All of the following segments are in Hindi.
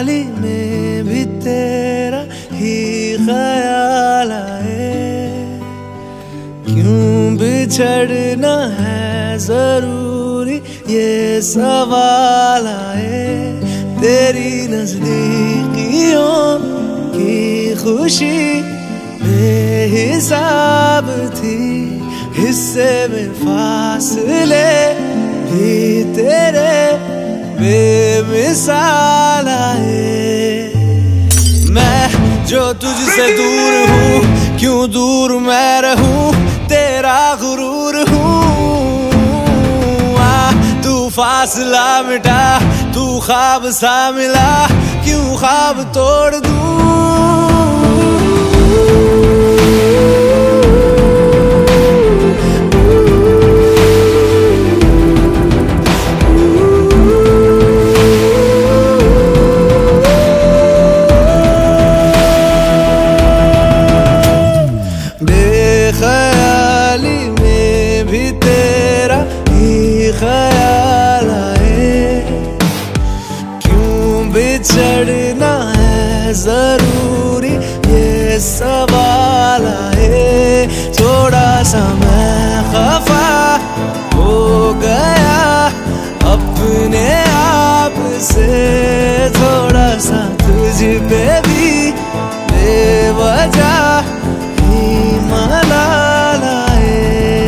ख्याली में भी तेरा ही ख्याल आए। क्यों बिछड़ना है जरूरी ये सवाल आए। तेरी नजदीकियों की खुशी बेहिसाब थी, हिस्से में फासले भी तेरे बेमिसाल आए। मैं जो तुझसे दूर हूँ, क्यों दूर मैं रहूं, तेरा गुरूर हूँ। तू फासला मिटा, तू ख्वाब सा मिला, क्यों ख्वाब तोड़ दूं। बेख्याली में भी तेरा ही ख्याल आए। क्यों बिछड़ना है जरूरी ये सवाल आए। थोड़ा सा मैं खफा हो गया अपने आप से, थोड़ा सा तुझ पे भी बेवजह मलाल आए।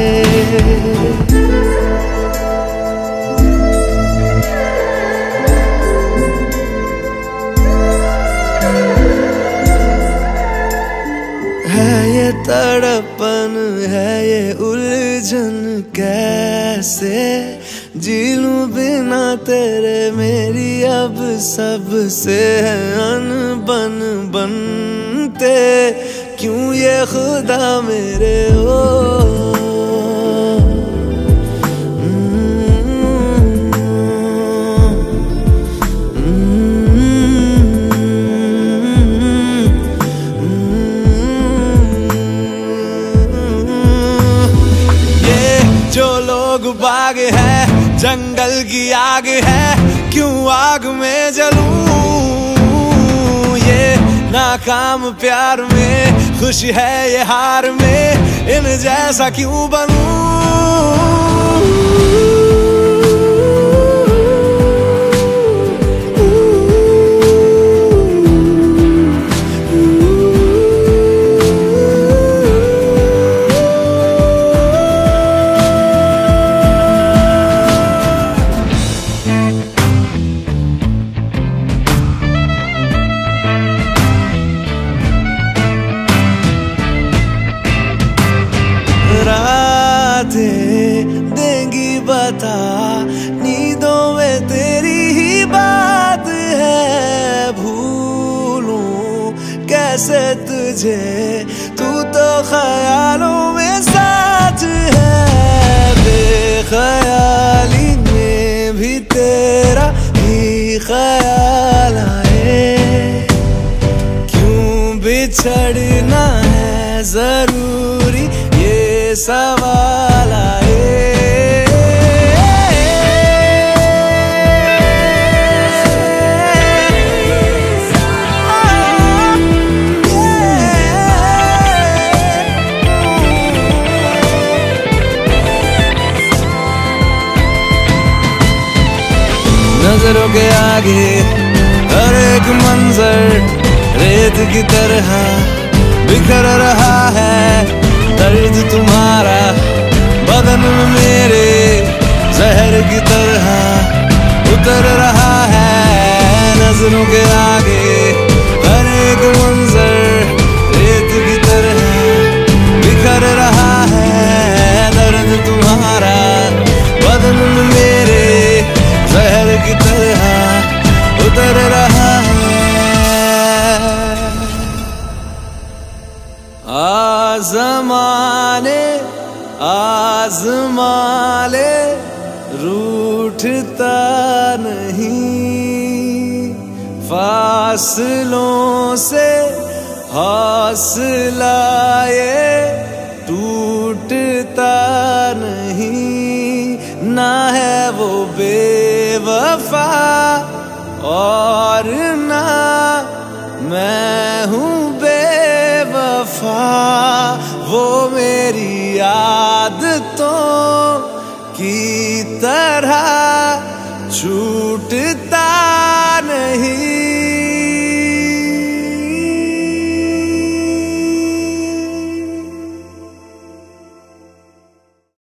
है ये तड़पन, है ये उलझन, कैसे जी लूं बिना तेरे। मेरी अब सबसे है अनबन बनते, क्यों ये खुदा मेरे हो। ये जो लोग बाग है, जंगल की आग है, क्यों आग में जलूं। ये नाकाम प्यार में, खुश है ये हार में, इन जैसा क्यों बनूं। देंगी बता, नींदों में तेरी ही बात है। भूलूं कैसे तुझे, तू तो ख्यालों में साथ है। बेख्याली में भी तेरा ही ख्याल आए। क्यों बिछड़ना है जरूरी ये सवाल आए। नजरों के आगे हर एक मंजर रेत की तरह बिखर रहा है। दर्द तुम्हारा बदन में मेरे जहर की तरह उतर रहा है। नजरों के आगे हर एक मंजर रेत की तरह बिखर रहा है। दर्द तुम्हारा बदन में मेरे जहर की तरह उतर रहा है। आज़माने आज़माले रूठता नहीं, फासलों से हौसला ये टूटता नहीं। ना है वो बेवफा और ना मैं हूँ बेवफा, वो मेरी आदतों की